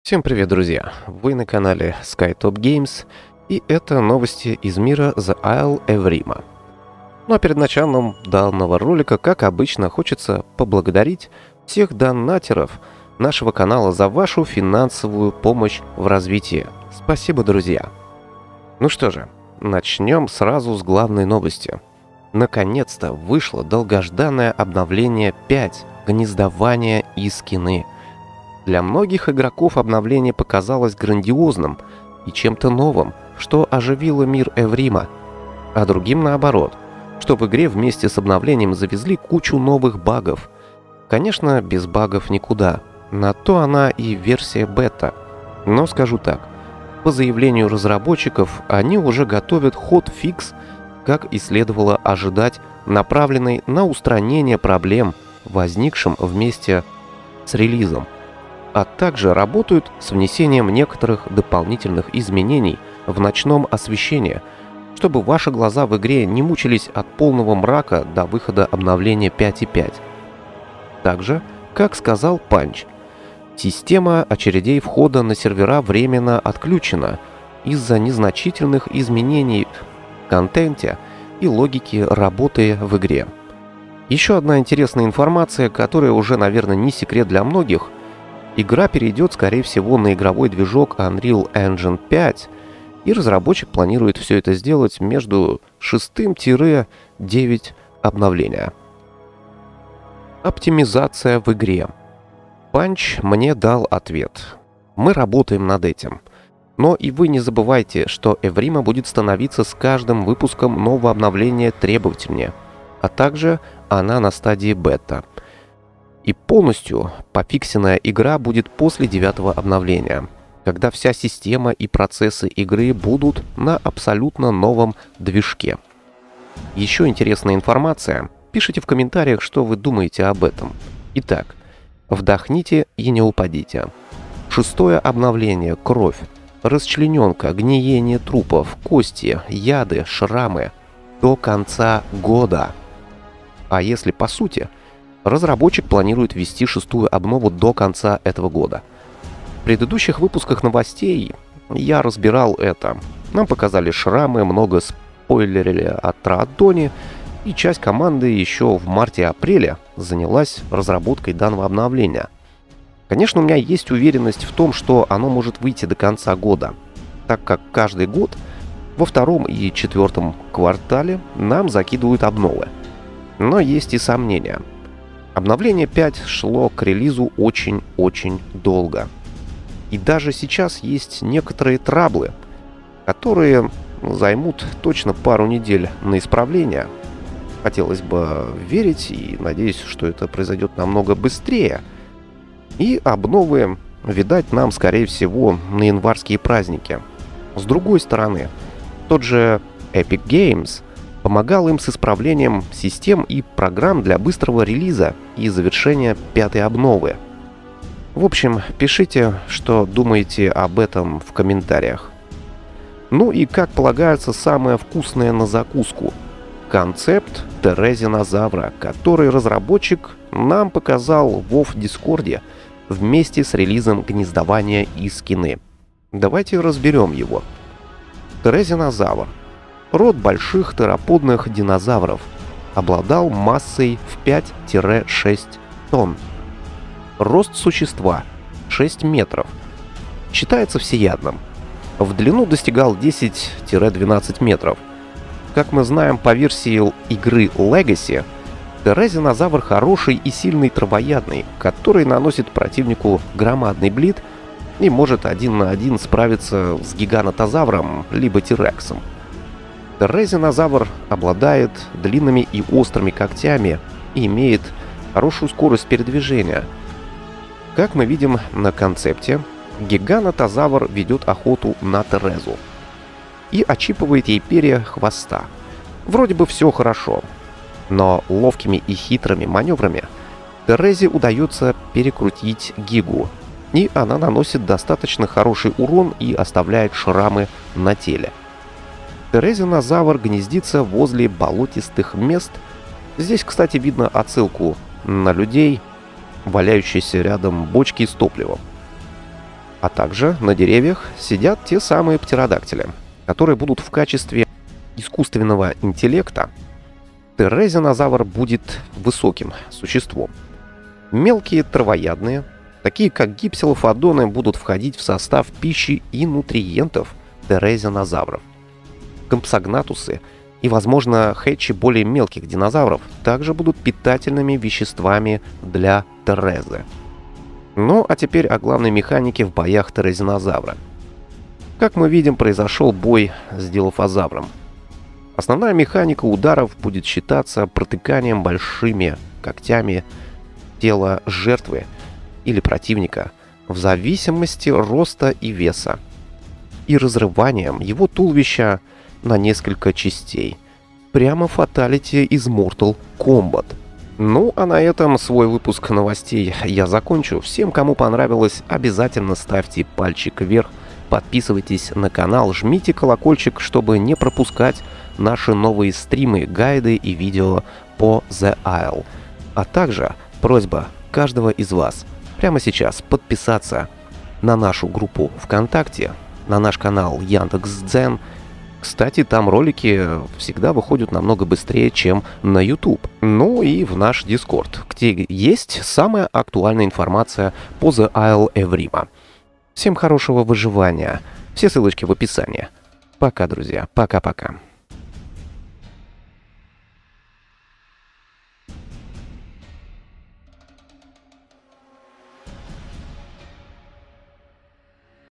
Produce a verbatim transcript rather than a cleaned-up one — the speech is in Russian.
Всем привет, друзья! Вы на канале SkyTop Games, и это новости из мира The Isle Эврима. Ну а перед началом данного ролика, как обычно, хочется поблагодарить всех донатеров нашего канала за вашу финансовую помощь в развитии. Спасибо, друзья! Ну что же, начнем сразу с главной новости. Наконец-то вышло долгожданное обновление пять «Гнездование и скины». Для многих игроков обновление показалось грандиозным и чем-то новым, что оживило мир Эврима, а другим наоборот, что в игре вместе с обновлением завезли кучу новых багов. Конечно, без багов никуда, на то она и версия бета. Но скажу так, по заявлению разработчиков, они уже готовят ход-фикс, как и следовало ожидать, направленный на устранение проблем, возникшим вместе с релизом, а также работают с внесением некоторых дополнительных изменений в ночном освещении, чтобы ваши глаза в игре не мучились от полного мрака до выхода обновления пять точка пять. Также, как сказал Панч, система очередей входа на сервера временно отключена из-за незначительных изменений в контенте и логике работы в игре. Еще одна интересная информация, которая уже, наверное, не секрет для многих. Игра перейдет, скорее всего, на игровой движок Unreal Engine пять, и разработчик планирует все это сделать между шестым-девятым обновления. Оптимизация в игре. Панч мне дал ответ. Мы работаем над этим. Но и вы не забывайте, что Эврима будет становиться с каждым выпуском нового обновления требовательнее, а также она на стадии бета. И полностью пофиксенная игра будет после девятого обновления, когда вся система и процессы игры будут на абсолютно новом движке. Еще интересная информация. Пишите в комментариях, что вы думаете об этом. Итак, вдохните и не упадите. Шестое обновление. Кровь, расчлененка, гниение трупов, кости, яды, шрамы. До конца года. А если по сути... Разработчик планирует ввести шестую обнову до конца этого года. В предыдущих выпусках новостей я разбирал это. Нам показали шрамы, много спойлерили о Траадоне, и часть команды еще в марте-апреле занялась разработкой данного обновления. Конечно, у меня есть уверенность в том, что оно может выйти до конца года, так как каждый год во втором и четвертом квартале нам закидывают обновы. Но есть и сомнения. Обновление пять шло к релизу очень-очень долго. И даже сейчас есть некоторые траблы, которые займут точно пару недель на исправление. Хотелось бы верить и надеюсь, что это произойдет намного быстрее. И обновы, видать, нам, скорее всего, на январские праздники. С другой стороны, тот же Epic Games помогал им с исправлением систем и программ для быстрого релиза и завершения пятой обновы. В общем, пишите, что думаете об этом в комментариях. Ну и, как полагается, самое вкусное на закуску. Концепт Терезинозавра, который разработчик нам показал в WoW Дискорде вместе с релизом гнездования и скины. Давайте разберем его. Терезинозавр. Род больших тероподных динозавров. Обладал массой в пять-шесть тонн. Рост существа шесть метров. Считается всеядным. В длину достигал десять-двенадцать метров. Как мы знаем по версии игры Legacy, Терезинозавр хороший и сильный травоядный, который наносит противнику громадный блит и может один на один справиться с гиганотозавром либо тирексом. Терезинозавр обладает длинными и острыми когтями и имеет хорошую скорость передвижения. Как мы видим на концепте, гиганотозавр ведет охоту на Терезу и отщипывает ей перья хвоста. Вроде бы все хорошо, но ловкими и хитрыми маневрами Терезе удается перекрутить Гигу, и она наносит достаточно хороший урон и оставляет шрамы на теле. Терезинозавр гнездится возле болотистых мест. Здесь, кстати, видно отсылку на людей, валяющиеся рядом бочки с топливом. А также на деревьях сидят те самые птеродактили, которые будут в качестве искусственного интеллекта. Терезинозавр будет высоким существом. Мелкие травоядные, такие как гипсилофодоны, будут входить в состав пищи и нутриентов терезинозавров. Компсогнатусы и, возможно, хэтчи более мелких динозавров также будут питательными веществами для терезы. Ну, а теперь о главной механике в боях терезинозавра. Как мы видим, произошел бой с дилофозавром. Основная механика ударов будет считаться протыканием большими когтями тела жертвы или противника в зависимости роста и веса, и разрыванием его туловища на несколько частей. Прямо фаталити из Mortal Kombat. Ну, а на этом свой выпуск новостей я закончу. Всем, кому понравилось, обязательно ставьте пальчик вверх, подписывайтесь на канал, жмите колокольчик, чтобы не пропускать наши новые стримы, гайды и видео по The Isle. А также просьба каждого из вас прямо сейчас подписаться на нашу группу ВКонтакте, на наш канал Яндекс.Дзен. Кстати, там ролики всегда выходят намного быстрее, чем на YouTube. Ну и в наш Discord, где есть самая актуальная информация по The Isle Эврима. Всем хорошего выживания. Все ссылочки в описании. Пока, друзья. Пока-пока.